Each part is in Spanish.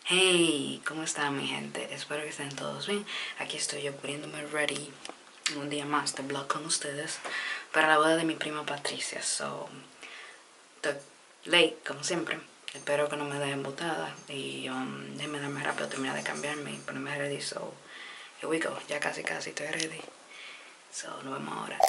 Hey, ¿cómo están mi gente? Espero que estén todos bien. Aquí estoy yo poniéndome ready un día más de vlog con ustedes para la boda de mi prima Patricia. So, estoy late como siempre. Espero que no me den embutada y déjenme darme rápido, terminar de cambiarme y ponerme ready. So, here we go. Ya casi estoy ready. So, nos vemos ahora.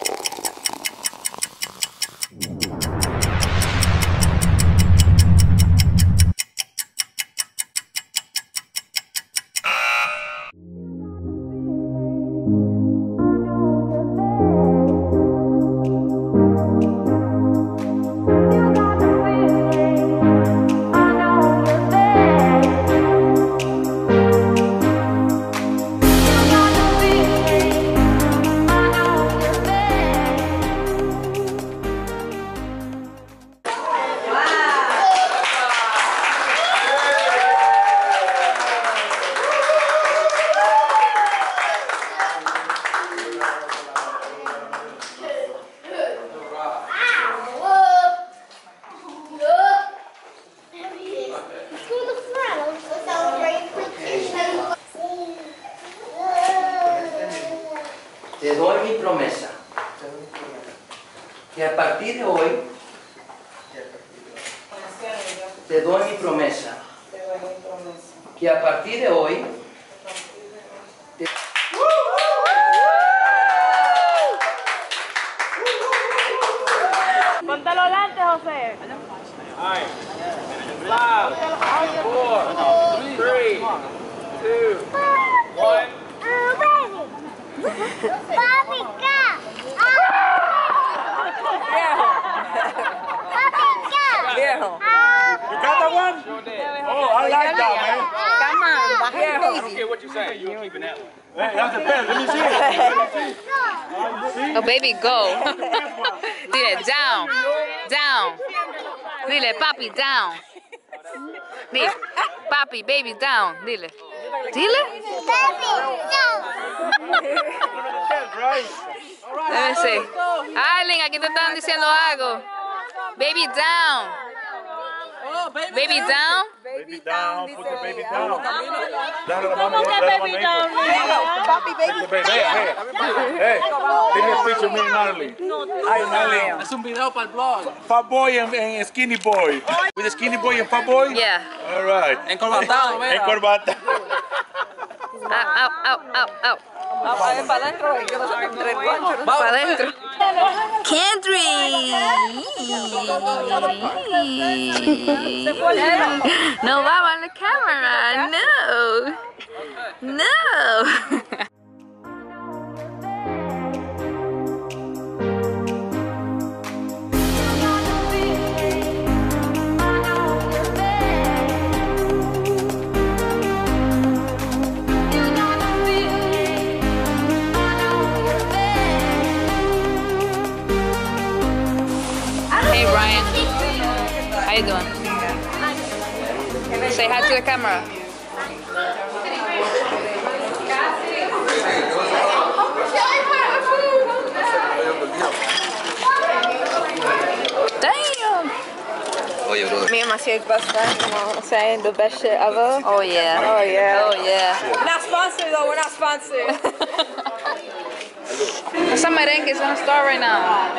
Te doy mi promesa, que a partir de hoy, te doy mi promesa, que a partir de hoy, Póntalo delante, José. Alright. 5, 4, 3, 2, 1. Papi, Viejo. You got that one? Oh, I like that, man. Come on, I don't care what you say. You're keeping that one. Hey, that's the best. Let me see it. Oh, baby, go. Dile, down, down. Dile, papi, down. Dile, papi, baby, down. Dile. Dile. Let me see. Arlen, aquí te están diciendo algo. Baby, down. Baby, down. Baby down. Put the baby down. ¿Cómo que baby down? Papi, baby. Hey, give me a picture of me and Arlene. Hi, Arlene. Es un video para el blog. Fat boy and skinny boy. With the skinny boy and fat boy? Yeah. All right. Encorbatado, En corbata. Out. Para adentro, yo no sé qué tres Para adentro. Kendrick. No va on the camera. No. Hey Ryan, how you doing? Say hi to the camera. Damn! Me and my shit best friend, you know, saying the best shit ever. Oh yeah. Oh yeah. Oh yeah. We're not sponsored though, we're not sponsored. Esa merengue is on a star right now.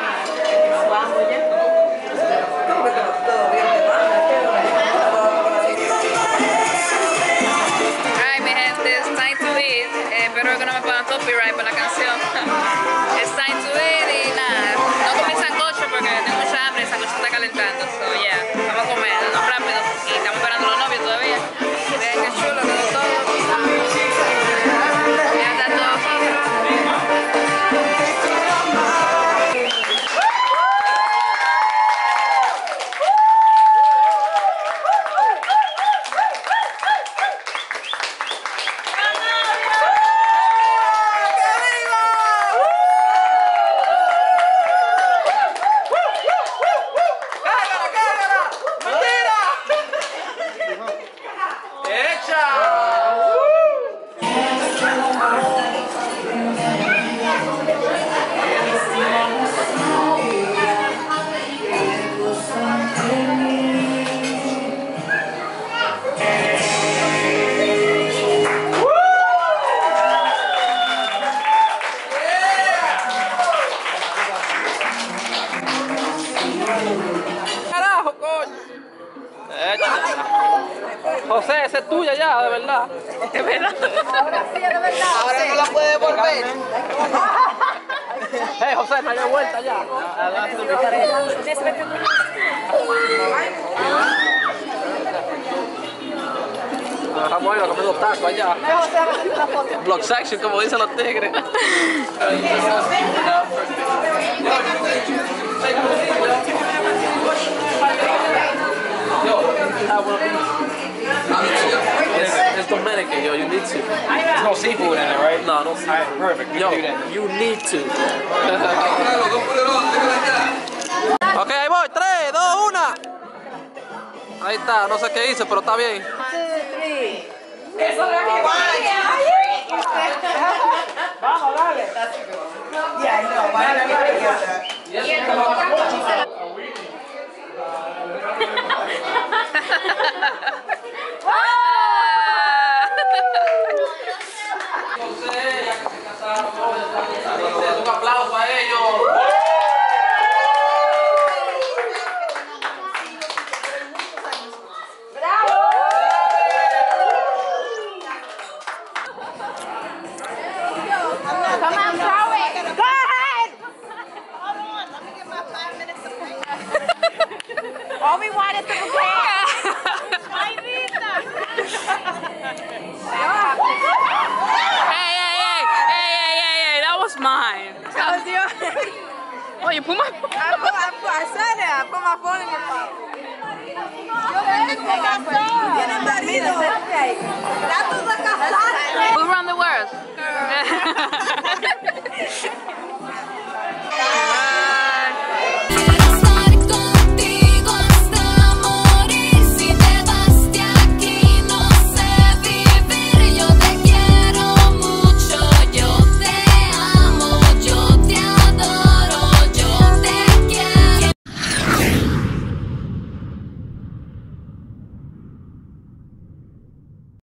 Alright, mi gente, it's time to eat. Espero que no me pongan copyright por la canción. It's time to eat y nada. No comí sancocho porque tengo mucha hambre y el sancocho está calentando. So yeah, vamos a comer, no rápido. Y estamos esperando a los novios todavía. Vean qué chulo quedó todo. Ya está todo nosotros. José, esa es tuya ya, de verdad. ¿De verdad? Ahora sí, de verdad. Ahora no la puede volver. Hey, José, no hay de vuelta ya. Vamos a ir a comer los tacos allá. Block section, como dicen los tigres. It's Dominican, yo. You need to. There's no seafood in it, right? No, no. All right, perfect. We Yo, can do that. you need to. Ok, ahí voy. 3, 2, 1. Ahí está. No sé qué hice, pero está bien. Vamos, dale. Yeah, I know. Why did I get that? Un aplauso para ellos. Come on, throw it. Go ahead. Hold on, let me get my 5 minutes of fame. All we want is to prepare. Hey, that was mine. That was yours. Oh, you put my... I said it. I put my phone in your pocket. Yo vengo con razón. Tiene marido.